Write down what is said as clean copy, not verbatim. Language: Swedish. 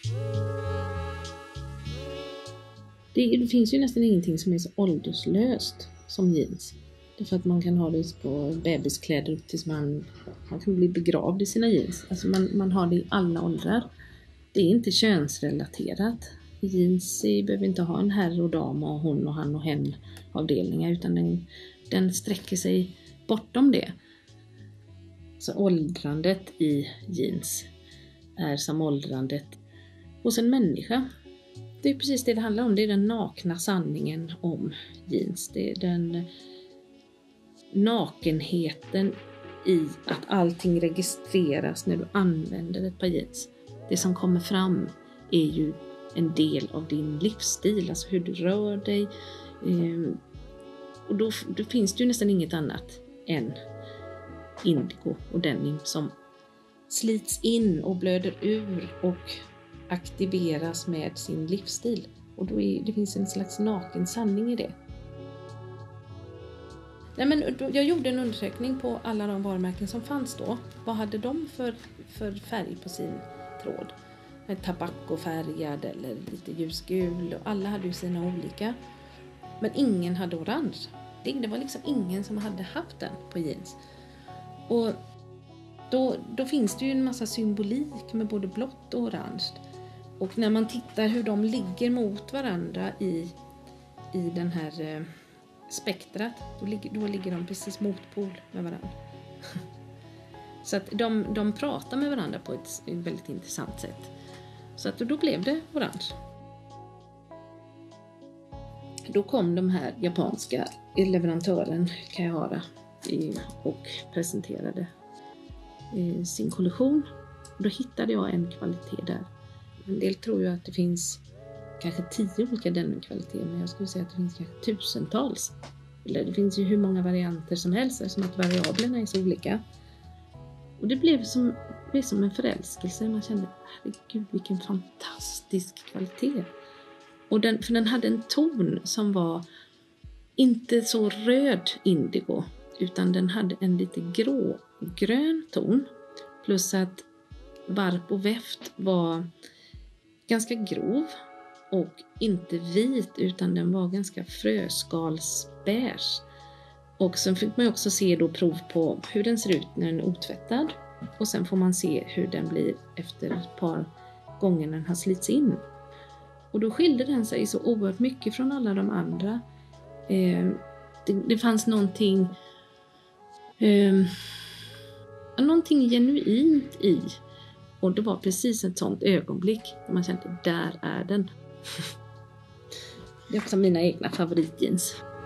Det finns ju nästan ingenting som är så ålderslöst som jeans. Det är för att man kan ha det på bebiskläder upp tills man kan bli begravd i sina jeans. Alltså man har det i alla åldrar. Det är inte könsrelaterat. Jeans behöver inte ha en herr och dam och hon och han och hen avdelningar, utan den sträcker sig bortom det. Så åldrandet i jeans är som åldrandet hos en människa. Det är precis det handlar om. Det är den nakna sanningen om jeans. Det är den nakenheten i att allting registreras när du använder ett par jeans. Det som kommer fram är ju en del av din livsstil, alltså hur du rör dig. Och då finns det ju nästan inget annat än indigo och denim som slits in och blöder ur och aktiveras med sin livsstil. Och det finns en slags naken sanning i det. Nej, men jag gjorde en undersökning på alla de varumärken som fanns då. Vad hade de för färg på sin tråd? Tabakofärgad eller lite ljusgul. Och alla hade ju sina olika. Men ingen hade orange. Det var liksom ingen som hade haft den på jeans. Och då finns det ju en massa symbolik med både blått och orange. Och när man tittar hur de ligger mot varandra i den här spektrat, då ligger de precis motpol med varandra. Så att de pratar med varandra på ett väldigt intressant sätt. Så att då blev det orange. Då kom de här japanska leverantören Kaihara och presenterade sin kollektion. Då hittade jag en kvalitet där. En del tror ju att det finns kanske 10 olika denim-kvaliteter, men jag skulle säga att det finns kanske tusentals. Eller det finns ju hur många varianter som helst, som att variablerna är så olika. Och det blev som en förälskelse. Man kände, herregud vilken fantastisk kvalitet. Och för den hade en ton som var inte så röd indigo, utan den hade en lite grågrön ton. Plus att varp och väft var ganska grov och inte vit, utan den var ganska fröskalsbeige. Och sen fick man också se då prov på hur den ser ut när den är otvättad. Och sen får man se hur den blir efter ett par gånger när den har slits in. Och då skilde den sig så oerhört mycket från alla de andra. Det fanns någonting genuint i. Och det var precis ett sånt ögonblick när man kände, där är den. Det är också mina egna favoritjeans.